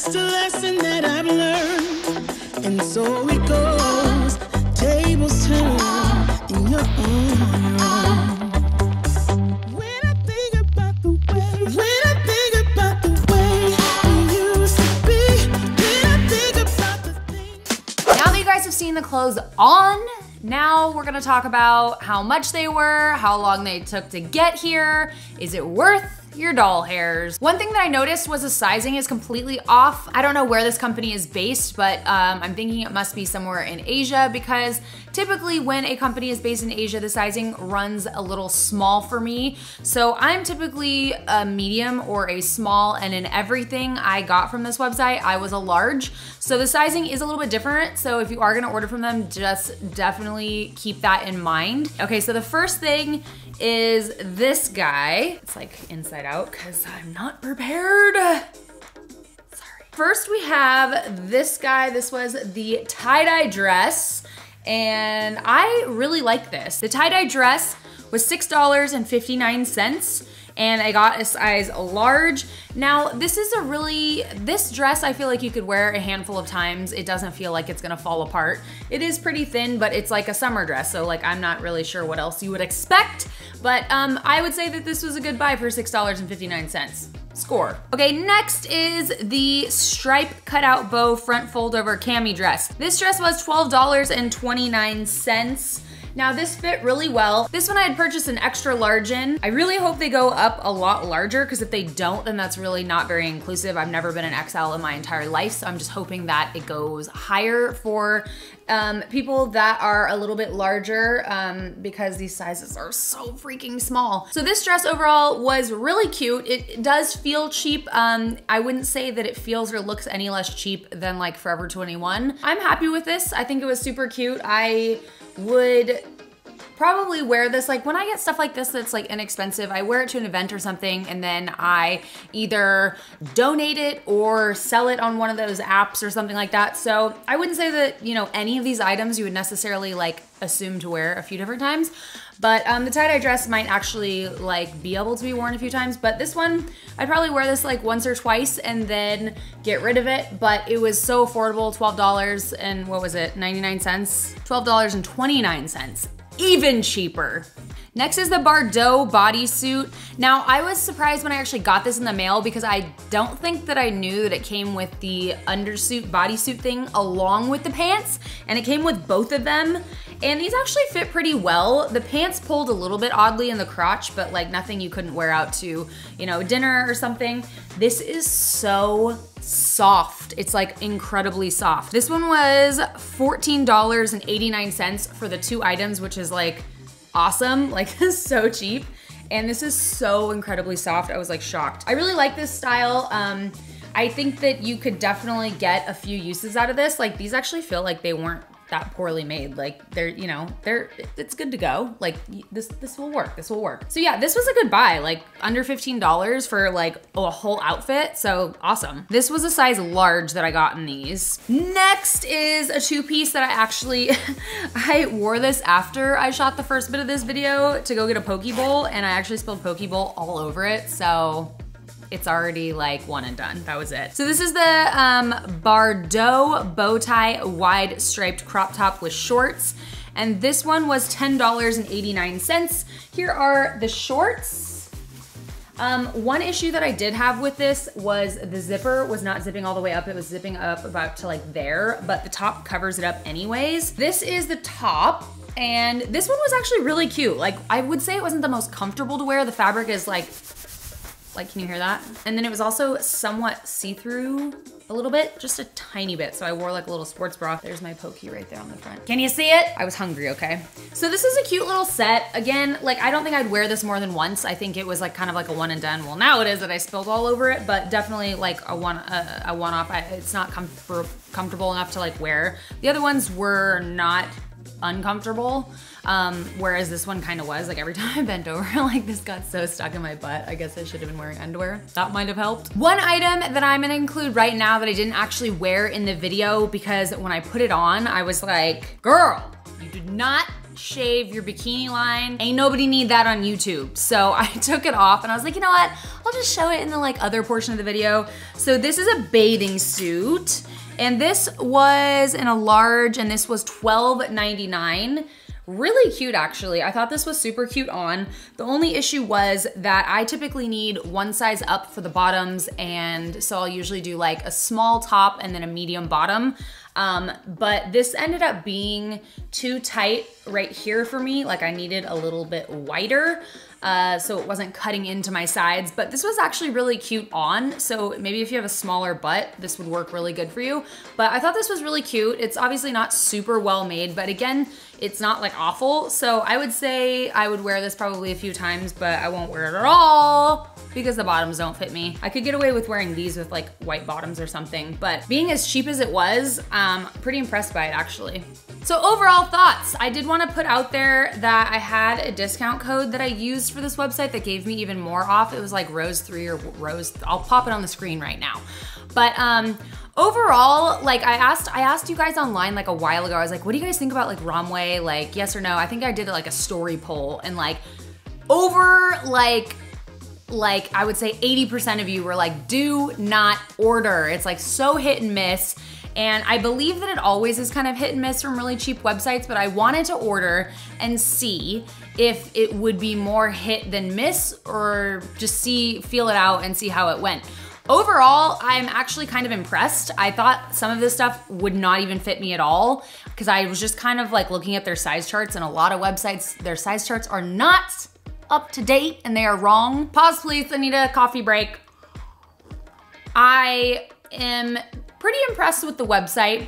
just a lesson that I've learned. And so it goes, tables turn, and you're on your own. When I think about the way we used to be, when I think about the things. Now that you guys have seen the clothes on, now we're gonna talk about how much they were, how long they took to get here. Is it worth your doll hairs? One thing that I noticed was the sizing is completely off. I don't know where this company is based, but I'm thinking it must be somewhere in Asia, because typically when a company is based in Asia, the sizing runs a little small for me. So I'm typically a medium or a small, and in everything I got from this website, I was a large. So the sizing is a little bit different. So if you are gonna order from them, just definitely keep that in mind. Okay, so the first thing is this guy. It's like inside out because I'm not prepared. Sorry. First we have this guy. This was the tie-dye dress, and I really like this. The tie-dye dress was $6.59, and I got a size large. Now, this dress I feel like you could wear a handful of times. It doesn't feel like it's gonna fall apart. It is pretty thin, but it's like a summer dress, so like I'm not really sure what else you would expect, but I would say that this was a good buy for $6.59. Score. Okay, next is the stripe cutout bow front fold over cami dress. This dress was $12.29. Now this fit really well. This one I had purchased an extra large in. I really hope they go up a lot larger, because if they don't, then that's really not very inclusive. I've never been an XL in my entire life, so I'm just hoping that it goes higher for people that are a little bit larger, because these sizes are so freaking small. So this dress overall was really cute. It does feel cheap. I wouldn't say that it feels or looks any less cheap than like Forever 21. I'm happy with this. I think it was super cute. I would probably wear this, like when I get stuff like this that's like inexpensive, I wear it to an event or something, and then I either donate it or sell it on one of those apps or something like that. So I wouldn't say that, you know, any of these items you would necessarily like assume to wear a few different times, but the tie-dye dress might actually like be able to be worn a few times. But this one, I'd probably wear this like once or twice and then get rid of it. But it was so affordable, $12 and what was it, 99 cents? $12.29, even cheaper. Next is the Bardot bodysuit. Now, I was surprised when I actually got this in the mail, because I don't think that I knew that it came with the undersuit bodysuit thing along with the pants, and it came with both of them. And these actually fit pretty well. The pants pulled a little bit oddly in the crotch, but like nothing you couldn't wear out to, you know, dinner or something. This is so soft. It's like incredibly soft. This one was $14.89 for the two items, which is like awesome, like so cheap. And this is so incredibly soft. I was like shocked. I really like this style. I think that you could definitely get a few uses out of this. Like these actually feel like they weren't that poorly made. Like they're, you know, it's good to go. Like this will work, this will work. So yeah, this was a good buy, like under $15 for like a whole outfit. So awesome. This was a size large that I got in these. Next is a two-piece that I actually, I wore this after I shot the first bit of this video to go get a poke bowl, and I actually spilled poke bowl all over it. So it's already like one and done. That was it. So this is the Bardot bow tie wide striped crop top with shorts. And this one was $10.89. Here are the shorts. One issue that I did have with this was the zipper was not zipping all the way up. It was zipping up about to like there, but the top covers it up anyways. This is the top. And this one was actually really cute. Like I would say it wasn't the most comfortable to wear. The fabric is like, can you hear that? And then it was also somewhat see-through a little bit, just a tiny bit. So I wore like a little sports bra. There's my pokey right there on the front. Can you see it? I was hungry, okay? So this is a cute little set. Again, like I don't think I'd wear this more than once. I think it was like kind of like a one and done. Well, now it is that I spilled all over it, but definitely like a one-off. It's not comfortable enough to like wear. The other ones were not uncomfortable, whereas this one kind of was. Like every time I bent over, like this got so stuck in my butt. I guess I should have been wearing underwear. That might have helped. One item that I'm gonna include right now that I didn't actually wear in the video, because when I put it on, I was like, girl, you did not shave your bikini line. Ain't nobody need that on YouTube. So I took it off and I was like, you know what? I'll just show it in the like other portion of the video. So this is a bathing suit and this was in a large and this was $12.99. Really cute actually. I thought this was super cute on. The only issue was that I typically need one size up for the bottoms, and so I'll usually do like a small top and then a medium bottom. But this ended up being too tight right here for me. Like I needed a little bit wider. So it wasn't cutting into my sides, but this was actually really cute on. So maybe if you have a smaller butt, this would work really good for you. But I thought this was really cute. It's obviously not super well made, but again, it's not like awful. So I would say I would wear this probably a few times, but I won't wear it at all because the bottoms don't fit me. I could get away with wearing these with like white bottoms or something, but being as cheap as it was, pretty impressed by it actually. So overall thoughts, I did want to put out there that I had a discount code that I used for this website that gave me even more off. It was like Rose3 or Rose, I'll pop it on the screen right now. But overall, like I asked you guys online like a while ago, I was like, what do you guys think about like Romwe? Like yes or no? I think I did like a story poll and like over like I would say 80% of you were like, do not order. It's like so hit and miss. And I believe that it always is kind of hit and miss from really cheap websites, but I wanted to order and see if it would be more hit than miss or just feel it out and see how it went. Overall, I'm actually kind of impressed. I thought some of this stuff would not even fit me at all because I was just kind of like looking at their size charts, and a lot of websites, their size charts are not up to date and they are wrong. Pause please, I need a coffee break. I am pretty impressed with the website.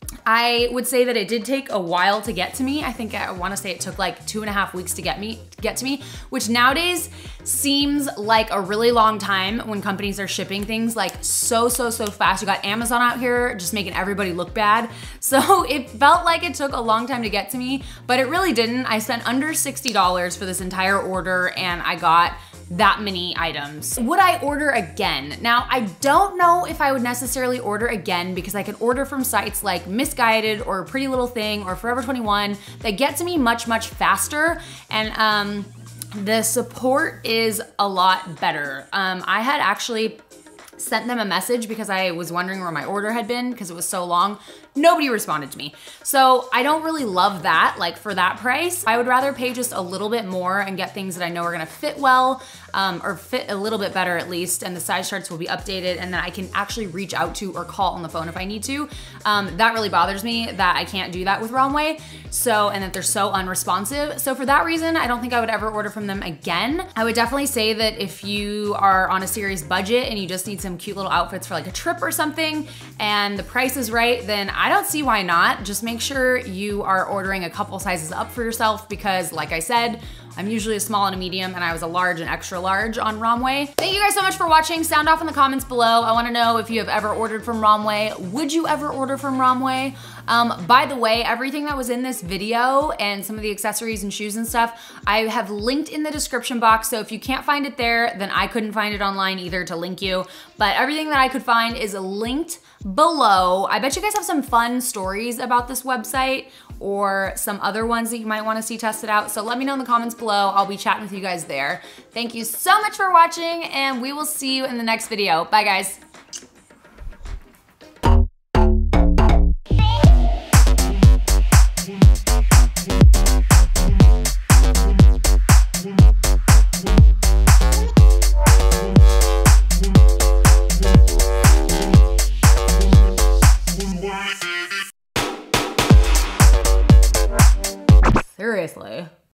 I would say that it did take a while to get to me. I think I wanna say it took like 2.5 weeks to get to me, which nowadays seems like a really long time when companies are shipping things like so fast. You got Amazon out here just making everybody look bad. So it felt like it took a long time to get to me, but it really didn't. I spent under $60 for this entire order and I got that many items. Would I order again? Now, I don't know if I would necessarily order again because I could order from sites like Missguided or Pretty Little Thing or Forever 21 that get to me much faster, and the support is a lot better. I had actually sent them a message because I was wondering where my order had been because it was so long. Nobody responded to me. So I don't really love that, like for that price. I would rather pay just a little bit more and get things that I know are gonna fit well, or fit a little bit better at least, and the size charts will be updated and then I can actually reach out to or call on the phone if I need to. That really bothers me that I can't do that with Romwe, and that they're so unresponsive. So for that reason, I don't think I would ever order from them again. I would definitely say that if you are on a serious budget and you just need some cute little outfits for like a trip or something and the price is right, then I don't see why not. Just make sure you are ordering a couple sizes up for yourself because like I said, I'm usually a small and a medium and I was a large and extra large on Romwe. Thank you guys so much for watching. Sound off in the comments below. I wanna know if you have ever ordered from Romwe. Would you ever order from Romwe? By the way, everything that was in this video and some of the accessories and shoes and stuff, I have linked in the description box. So if you can't find it there, then I couldn't find it online either to link you. But everything that I could find is linked below. I bet you guys have some fun stories about this website or some other ones that you might want to see tested out. So let me know in the comments below. I'll be chatting with you guys there. Thank you so much for watching and we will see you in the next video. Bye guys. Seriously.